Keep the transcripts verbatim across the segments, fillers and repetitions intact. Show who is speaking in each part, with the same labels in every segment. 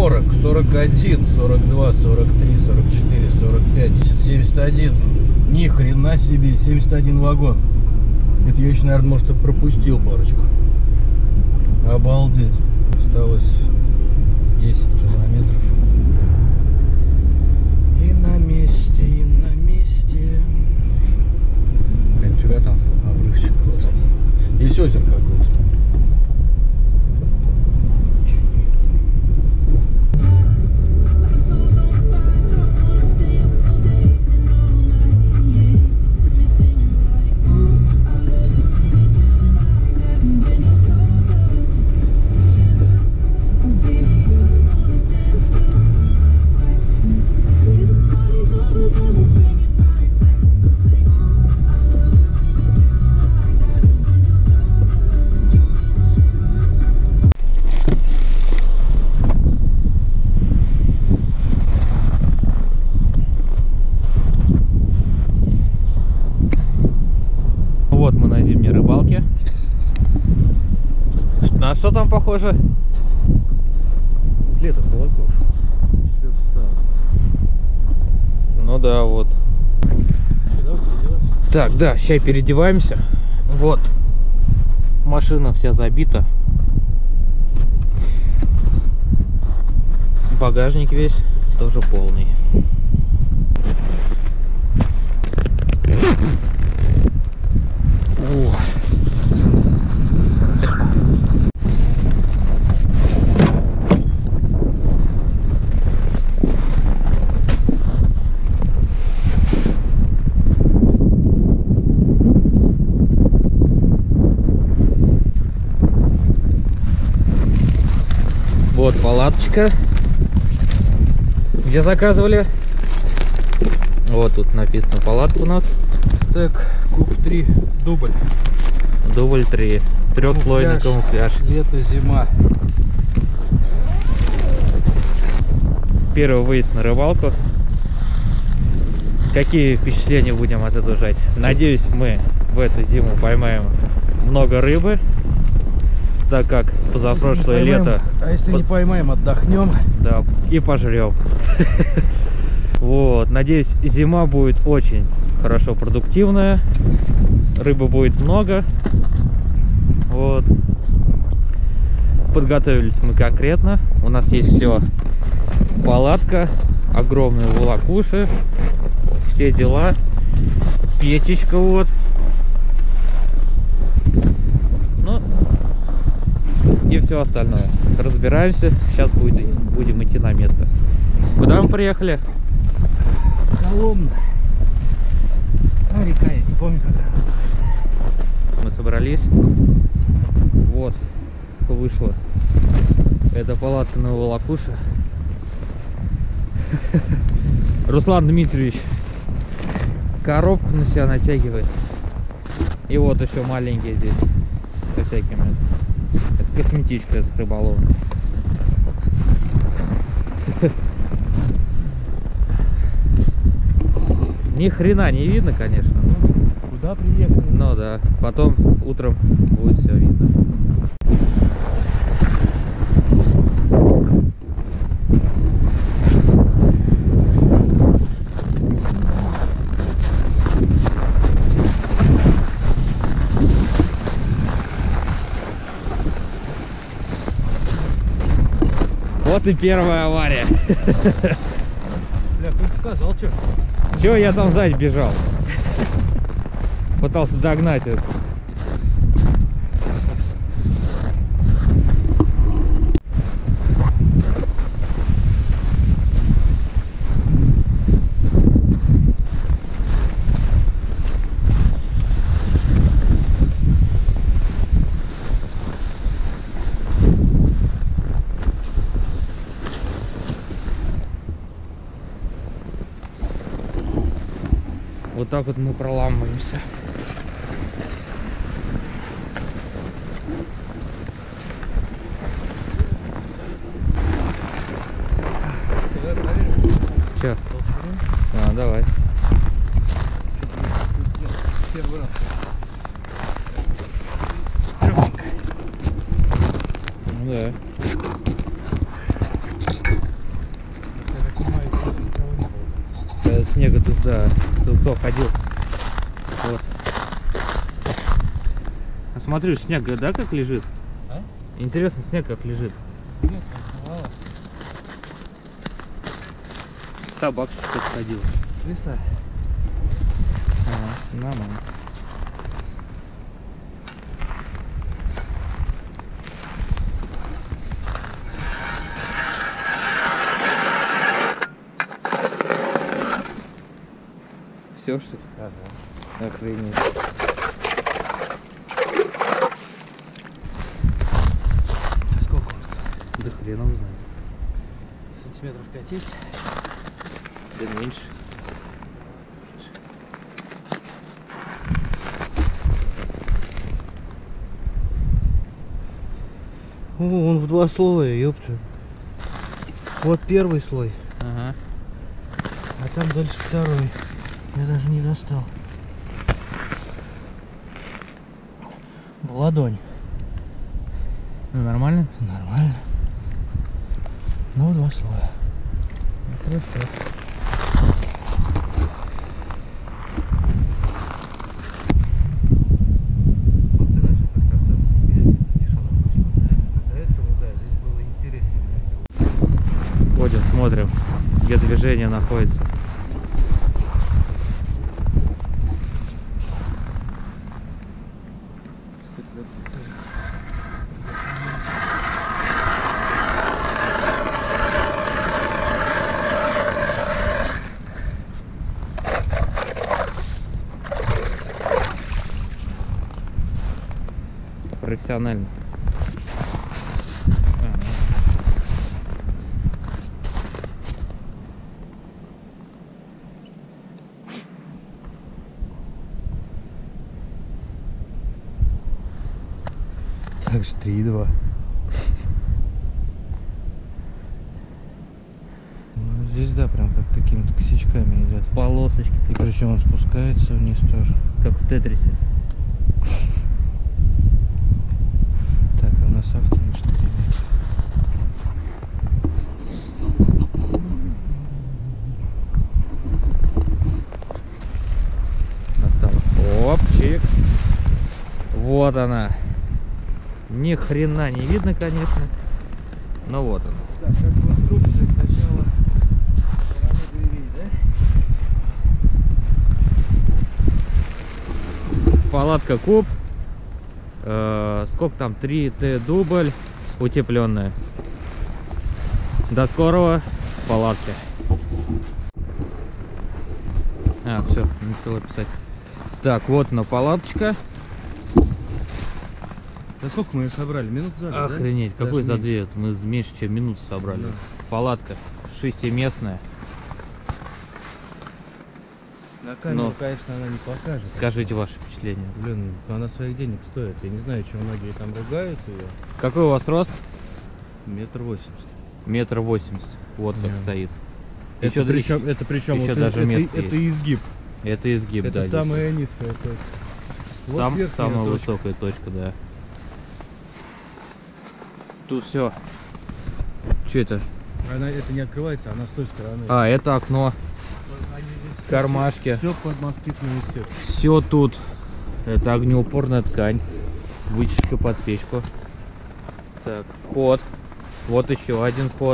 Speaker 1: сорок, сорок один, сорок два, сорок три, сорок четыре, сорок пять, семьдесят один. Ни хрена себе, семьдесят один вагон. Это я еще, наверное, может, и пропустил парочку. Обалдеть. Осталось десять километров. И на месте, и на месте. Блин, фига там обрывчик классный. Здесь озеро какое-то.
Speaker 2: Вот мы на зимней рыбалке. На что там похоже?
Speaker 1: След от волокуш. След стал.
Speaker 2: Ну да, вот.
Speaker 1: Сюда переодеваться?
Speaker 2: Так, да, сейчас переодеваемся. Вот. Машина вся забита. Багажник весь тоже полный. О. Вот палаточка. Где заказывали? Вот тут написано палатка у нас.
Speaker 1: Стек Куб три дубль.
Speaker 2: Дубль три. Трехслойный камуфляж.
Speaker 1: Лето, зима.
Speaker 2: Первый выезд на рыбалку. Какие впечатления будем отгружать? Надеюсь, мы в эту зиму поймаем много рыбы, так как позапрошлое лето.
Speaker 1: А если не поймаем, отдохнем.
Speaker 2: Да, и пожрем. Вот, надеюсь, зима будет очень хорошо продуктивная, рыбы будет много. Вот, подготовились мы конкретно, у нас есть все: палатка, огромные волокуши, все дела, печечка, вот. Ну и все остальное разбираемся. Сейчас будет, будем идти на место. Куда мы приехали?
Speaker 1: Коломна. А, река, я не помню как.
Speaker 2: Мы собрались. Вот вышло. Это палатка на волокуше. Руслан Дмитриевич коробку на себя натягивает. И вот еще маленькие здесь со всякими. Это косметичка рыболовная. Ни хрена не видно, конечно.
Speaker 1: Куда приехали?
Speaker 2: Ну да, потом утром будет все видно. Вот и первая авария.
Speaker 1: Бля, кто сказал, что?
Speaker 2: Чего я там сзади бежал? Пытался догнать это. Вот так вот мы проламываемся. Че? А, давай.
Speaker 1: Первый раз.
Speaker 2: Ну да. снега тут, да. Тут кто ходил. Вот. А смотрю, снег, да, как лежит?
Speaker 1: А?
Speaker 2: Интересно, снег как лежит.
Speaker 1: Нет, мало.
Speaker 2: Собак что-то ходил.
Speaker 1: Лиса.
Speaker 2: Ага, нормально. Все, что ли?
Speaker 1: Ага.
Speaker 2: Охренеть.
Speaker 1: Сколько он?
Speaker 2: Да хрен его знает.
Speaker 1: Сантиметров пять есть?
Speaker 2: Да меньше.
Speaker 1: О, он в два слоя, ёпта. Вот первый слой,
Speaker 2: Ага.
Speaker 1: а там дальше второй. Я даже не достал. В ладонь.
Speaker 2: Ну, нормально?
Speaker 1: Нормально. Ну, в два слоя.
Speaker 2: Ну, хорошо.
Speaker 1: Вот ты начал как-то тишина пошла. До этого, да, здесь было интереснее.
Speaker 2: Ходим, смотрим, где движение находится. Профессионально. Ага.
Speaker 1: Так же три и два. Ну, здесь, да, прям как какими-то косячками идет.
Speaker 2: Полосочки,
Speaker 1: И причем он спускается вниз тоже.
Speaker 2: как в Тетрисе.
Speaker 1: Так, а у нас авто на четыре метра.
Speaker 2: Настало. Опчик. Вот она. Ни хрена не видно, конечно. Но вот она.
Speaker 1: Так, как в инструкции сначала стороны дверей, да?
Speaker 2: Палатка куб. Э, сколько там? три Т дубль. Утепленная. До скорого. Палатки. А, все, начала писать. Так, вот на палаточка.
Speaker 1: Да сколько мы ее собрали? Минут за две,
Speaker 2: Охренеть,
Speaker 1: да?
Speaker 2: какой
Speaker 1: Даже
Speaker 2: за
Speaker 1: меньше.
Speaker 2: две? Мы меньше, чем минуту собрали.
Speaker 1: Да.
Speaker 2: Палатка шестиместная.
Speaker 1: На камеру,
Speaker 2: Ну,
Speaker 1: конечно, она не покажет.
Speaker 2: Скажите ваши впечатления.
Speaker 1: Блин, она своих денег стоит. Я не знаю, чего многие там ругают ее.
Speaker 2: Какой у вас рост?
Speaker 1: Метр восемьдесят.
Speaker 2: Метр восемьдесят. Вот как
Speaker 1: Да.
Speaker 2: стоит.
Speaker 1: Это
Speaker 2: Еще,
Speaker 1: причем, это причем
Speaker 2: еще
Speaker 1: вот
Speaker 2: даже
Speaker 1: это,
Speaker 2: место
Speaker 1: это, это
Speaker 2: есть.
Speaker 1: изгиб.
Speaker 2: Это изгиб,
Speaker 1: Это
Speaker 2: да. здесь.
Speaker 1: самая низкая точка. Вот
Speaker 2: Сам,
Speaker 1: верхняя
Speaker 2: самая
Speaker 1: точка.
Speaker 2: высокая точка, да. Тут все. Что это?
Speaker 1: Она это не открывается, она с той стороны.
Speaker 2: А, это окно.
Speaker 1: Они здесь
Speaker 2: кармашки.
Speaker 1: Все под москитную сетку.
Speaker 2: Все тут. Это огнеупорная ткань. Вытяжка под печку. Так, вход. Вот еще один вход.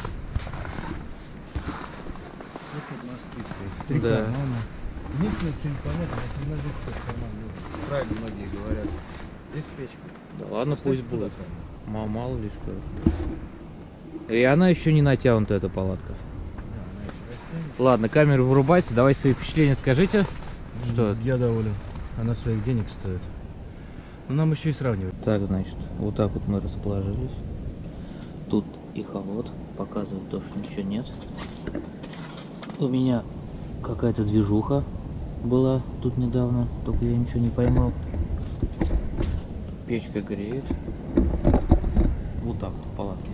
Speaker 1: Все под москиткой. Три
Speaker 2: Да.
Speaker 1: кармана. Единственное, что непонятно, это не здесь тоже карман нужен. Правильно многие говорят. Здесь печка.
Speaker 2: Да ладно,
Speaker 1: Поставь
Speaker 2: пусть
Speaker 1: туда
Speaker 2: будет.
Speaker 1: карман.
Speaker 2: Ма- Мало ли что. И она еще не натянута, эта палатка.
Speaker 1: Да, она еще растянет.
Speaker 2: Ладно, камеру вырубайте. Давай свои впечатления скажите. Что?
Speaker 1: Я доволен. Она своих денег стоит. Но нам еще и сравнивать.
Speaker 2: Так, значит, вот так вот мы расположились. Тут эхолот показывает то, что ничего нет. У меня какая-то движуха была тут недавно, только я ничего не поймал. Печка греет. Вот так вот в палатке.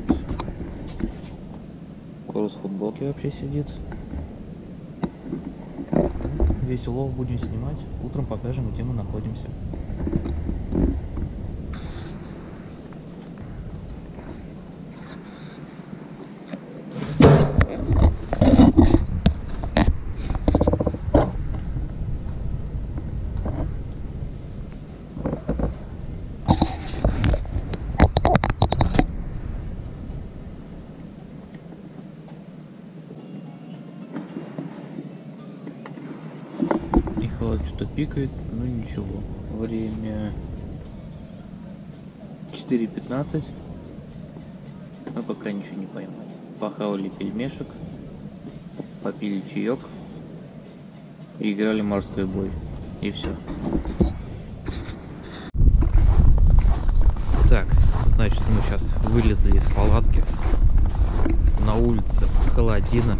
Speaker 2: Корус в футболке вообще сидит. Весь улов будем снимать. Утром покажем, где мы находимся. шоколад что-то пикает, ну ничего. Время четыре пятнадцать. Мы пока ничего не поймали. Похавали пельмешек, попили чаек и играли морской бой. И все. Так, значит, мы сейчас вылезли из палатки. На улице холодина.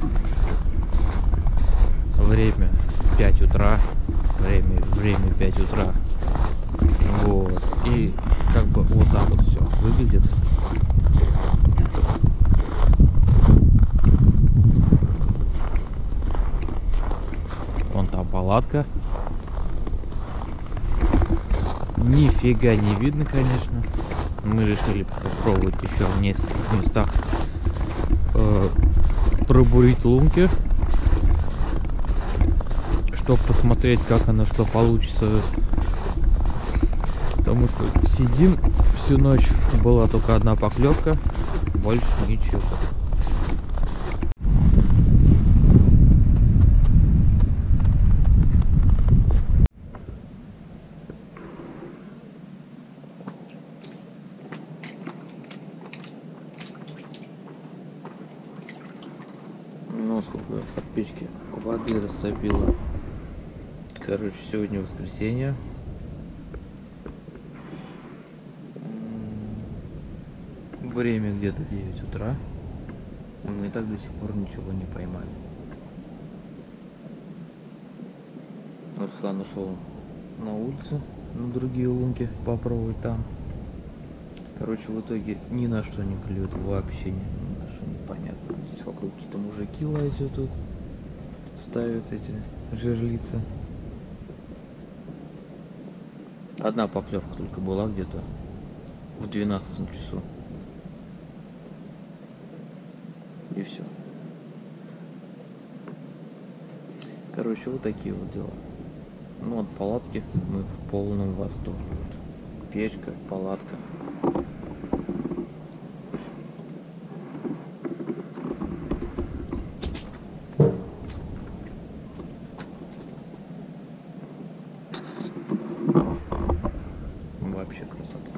Speaker 2: Время пять утра. Время, время пять утра. Вот. И как бы вот так вот все выглядит. Вон там палатка. Нифига не видно, конечно. Мы решили попробовать еще в нескольких местах э, пробурить лунки, чтобы посмотреть, как оно, что получится. Потому что сидим всю ночь, была только одна поклевка, больше ничего. Ну, сколько от печки воды растопило. Короче, сегодня воскресенье. Время где-то девять утра. Мы и так до сих пор ничего не поймали. Руслан ушел на улицу, на другие лунки попробовать там. Короче, в итоге ни на что не клюет, вообще ни на что непонятно. Здесь вокруг какие-то мужики лазят тут, ставят эти жерлицы. Одна поклевка только была где-то в двенадцатом часу. И все. Короче, вот такие вот дела. Ну, от палатки мы в полном восторге. Вот. Печка, палатка. Вообще красота.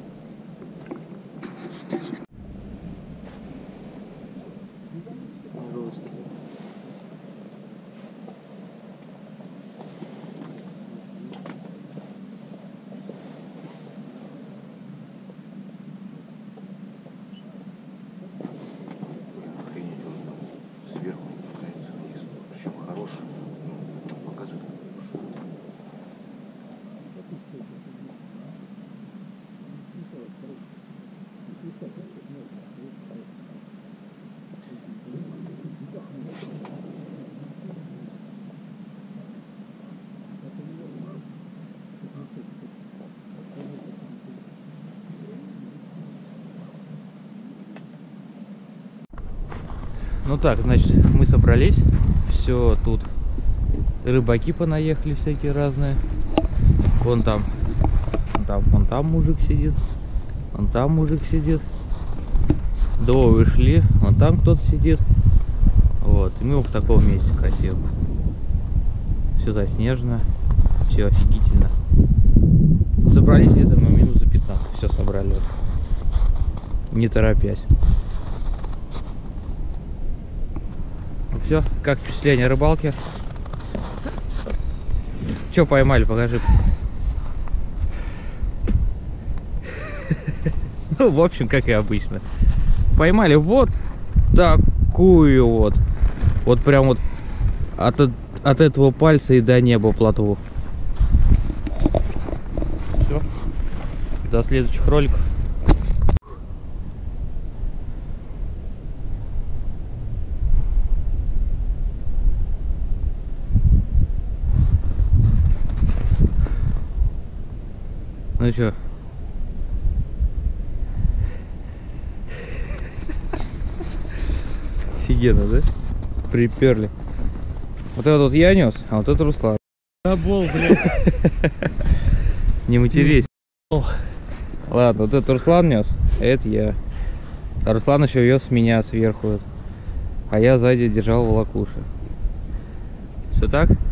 Speaker 2: Ну так, значит, мы собрались. Все, тут рыбаки понаехали всякие разные. Вон там, вон там, вон там мужик сидит. Вон там мужик сидит. До вышли, вон там кто-то сидит. Вот, и мы в таком месте красивом. Все заснежено, все офигительно. Собрались где-то мы минут за пятнадцать, все собрали. Не торопясь. Все, как впечатление рыбалки? Че поймали, покажи. Ну, в общем, как и обычно. Поймали вот такую вот. Вот прям вот от, от этого пальца и до неба плотву. Все. До следующих роликов. Ну чё? Офигенно, да? Приперли. Вот это вот я нес, а вот это Руслан.
Speaker 1: Забол, блядь.
Speaker 2: Не матерись. Ладно, вот это Руслан нес, а это я. А Руслан еще вез меня сверху. А я сзади держал волокуши. Все так?